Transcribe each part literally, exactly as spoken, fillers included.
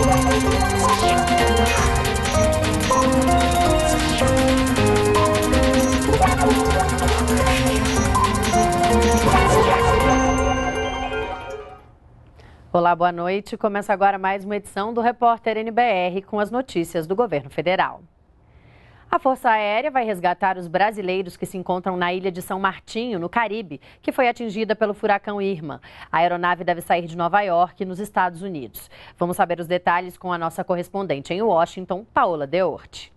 Olá, boa noite. Começa agora mais uma edição do Repórter N B R com as notícias do governo federal. A Força Aérea vai resgatar os brasileiros que se encontram na ilha de São Martinho, no Caribe, que foi atingida pelo furacão Irma. A aeronave deve sair de Nova York, nos Estados Unidos. Vamos saber os detalhes com a nossa correspondente em Washington, Paola Deorte.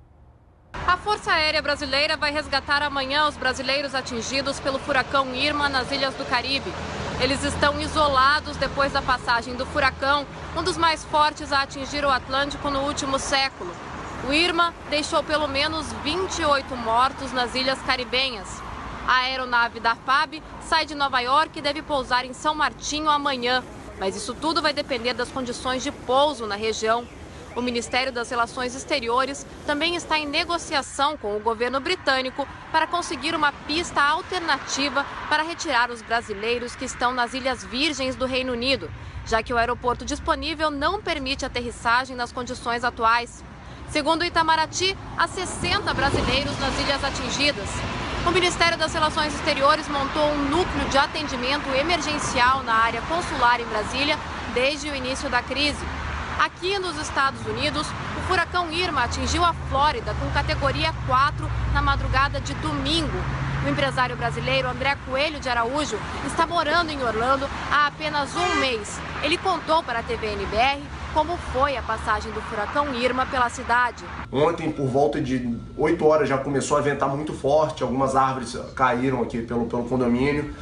A Força Aérea Brasileira vai resgatar amanhã os brasileiros atingidos pelo furacão Irma nas ilhas do Caribe. Eles estão isolados depois da passagem do furacão, um dos mais fortes a atingir o Atlântico no último século. O Irma deixou pelo menos vinte e oito mortos nas ilhas caribenhas. A aeronave da F A B sai de Nova York e deve pousar em São Martinho amanhã. Mas isso tudo vai depender das condições de pouso na região. O Ministério das Relações Exteriores também está em negociação com o governo britânico para conseguir uma pista alternativa para retirar os brasileiros que estão nas Ilhas Virgens do Reino Unido, já que o aeroporto disponível não permite aterrissagem nas condições atuais. Segundo o Itamaraty, há sessenta brasileiros nas ilhas atingidas. O Ministério das Relações Exteriores montou um núcleo de atendimento emergencial na área consular em Brasília desde o início da crise. Aqui nos Estados Unidos, o furacão Irma atingiu a Flórida com categoria quatro na madrugada de domingo. O empresário brasileiro André Coelho de Araújo está morando em Orlando há apenas um mês. Ele contou para a T V N B R como foi a passagem do furacão Irma pela cidade. Ontem, por volta de oito horas, já começou a ventar muito forte, algumas árvores caíram aqui pelo, pelo condomínio.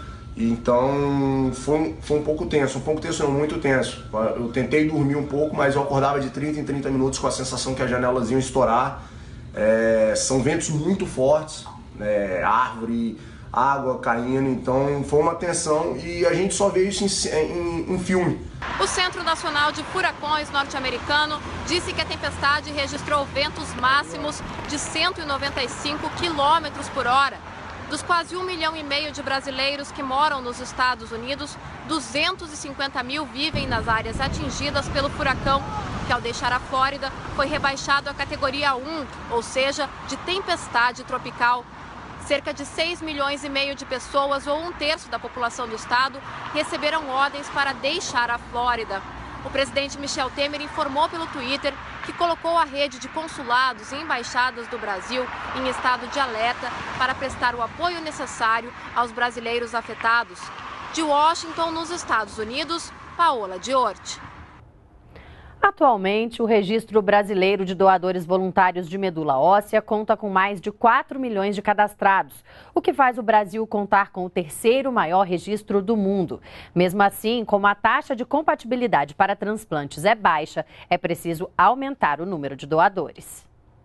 Então foi um, foi um pouco tenso, um pouco tenso não, muito tenso. Eu tentei dormir um pouco, mas eu acordava de trinta em trinta minutos com a sensação que as janelas iam estourar. É, são ventos muito fortes, é, árvore, água caindo, então foi uma tensão e a gente só vê isso em, em, em filme. O Centro Nacional de Furacões norte-americano disse que a tempestade registrou ventos máximos de cento e noventa e cinco quilômetros por hora. Dos quase um milhão e meio de brasileiros que moram nos Estados Unidos, duzentos e cinquenta mil vivem nas áreas atingidas pelo furacão, que ao deixar a Flórida foi rebaixado à categoria um, ou seja, de tempestade tropical. Cerca de seis milhões e meio de pessoas, ou um terço da população do estado, receberam ordens para deixar a Flórida. O presidente Michel Temer informou pelo Twitter que colocou a rede de consulados e embaixadas do Brasil em estado de alerta para prestar o apoio necessário aos brasileiros afetados. De Washington, nos Estados Unidos, Paola Deorte. Atualmente, o Registro Brasileiro de Doadores Voluntários de Medula Óssea conta com mais de quatro milhões de cadastrados, o que faz o Brasil contar com o terceiro maior registro do mundo. Mesmo assim, como a taxa de compatibilidade para transplantes é baixa, é preciso aumentar o número de doadores.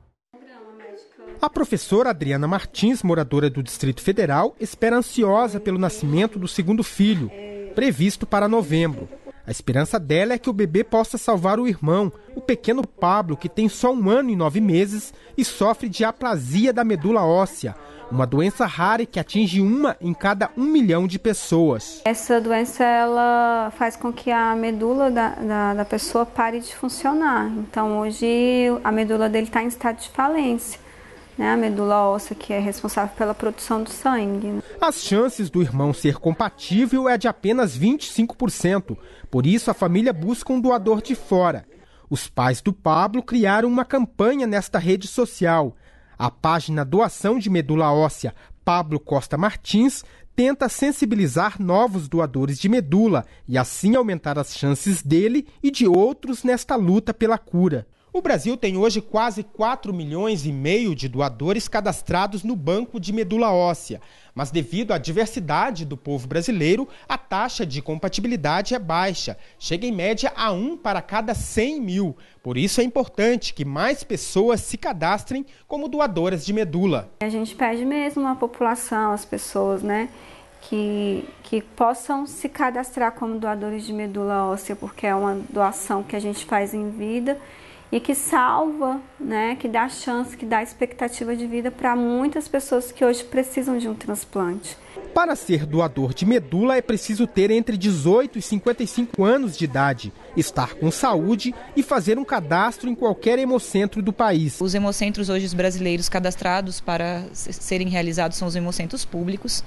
A professora Adriana Martins, moradora do Distrito Federal, espera ansiosa pelo nascimento do segundo filho, previsto para novembro. A esperança dela é que o bebê possa salvar o irmão, o pequeno Pablo, que tem só um ano e nove meses e sofre de aplasia da medula óssea, uma doença rara que atinge uma em cada um milhão de pessoas. Essa doença ela faz com que a medula da, da, da pessoa pare de funcionar. Então hoje a medula dele está em estado de falência. Né, a medula óssea, que é responsável pela produção do sangue. As chances do irmão ser compatível é de apenas vinte e cinco por cento. Por isso, a família busca um doador de fora. Os pais do Pablo criaram uma campanha nesta rede social. A página Doação de Medula Óssea Pablo Costa Martins tenta sensibilizar novos doadores de medula e assim aumentar as chances dele e de outros nesta luta pela cura. O Brasil tem hoje quase quatro milhões e meio de doadores cadastrados no Banco de Medula Óssea. Mas devido à diversidade do povo brasileiro, a taxa de compatibilidade é baixa. Chega em média a um para cada cem mil. Por isso é importante que mais pessoas se cadastrem como doadoras de medula. A gente pede mesmo à população, às pessoas, né, que, que possam se cadastrar como doadores de medula óssea, porque é uma doação que a gente faz em vida e que salva, né, que dá chance, que dá expectativa de vida para muitas pessoas que hoje precisam de um transplante. Para ser doador de medula é preciso ter entre dezoito e cinquenta e cinco anos de idade, estar com saúde e fazer um cadastro em qualquer hemocentro do país. Os hemocentros hoje brasileiros cadastrados para serem realizados são os hemocentros públicos.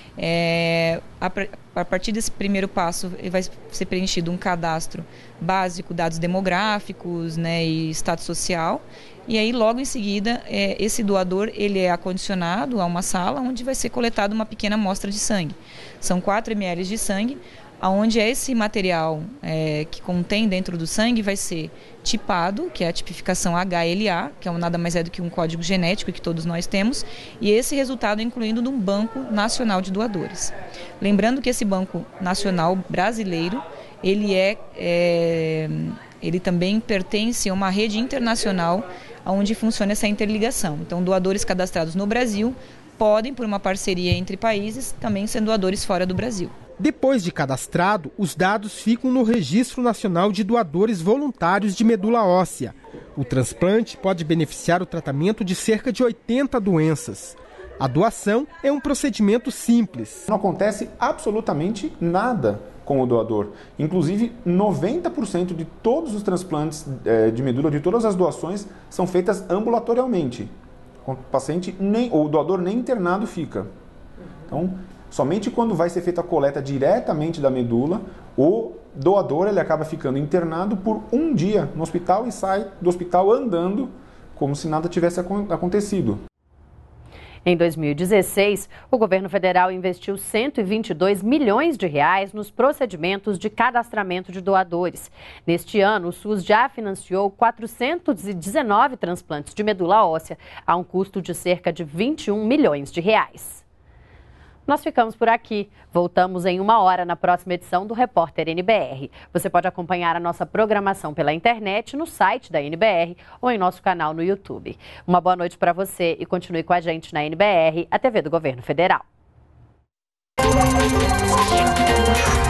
É, a, a partir desse primeiro passo vai ser preenchido um cadastro básico, dados demográficos, né, e status social. E aí, logo em seguida, é, esse doador ele é acondicionado a uma sala onde vai ser coletada uma pequena amostra de sangue. São quatro mililitros de sangue, onde esse material é, que contém dentro do sangue vai ser tipado, que é a tipificação H L A, que é nada mais é do que um código genético que todos nós temos, e esse resultado é incluído num Banco Nacional de Doadores. Lembrando que esse Banco Nacional brasileiro, ele, é, é, ele também pertence a uma rede internacional onde funciona essa interligação. Então, doadores cadastrados no Brasil podem, por uma parceria entre países, também ser doadores fora do Brasil. Depois de cadastrado, os dados ficam no Registro Nacional de Doadores Voluntários de Medula Óssea. O transplante pode beneficiar o tratamento de cerca de oitenta doenças. A doação é um procedimento simples. Não acontece absolutamente nada com o doador. Inclusive, noventa por cento de todos os transplantes de medula, de todas as doações, são feitas ambulatorialmente. O paciente, nem, ou o doador nem internado fica. Então, somente quando vai ser feita a coleta diretamente da medula, o doador ele acaba ficando internado por um dia no hospital e sai do hospital andando como se nada tivesse acontecido. Em dois mil e dezesseis, o governo federal investiu cento e vinte e dois milhões de reais nos procedimentos de cadastramento de doadores. Neste ano, o SUS já financiou quatrocentos e dezenove transplantes de medula óssea a um custo de cerca de vinte e um milhões de reais. Nós ficamos por aqui. Voltamos em uma hora na próxima edição do Repórter N B R. Você pode acompanhar a nossa programação pela internet, no site da N B R ou em nosso canal no YouTube. Uma boa noite para você e continue com a gente na N B R, a T V do Governo Federal.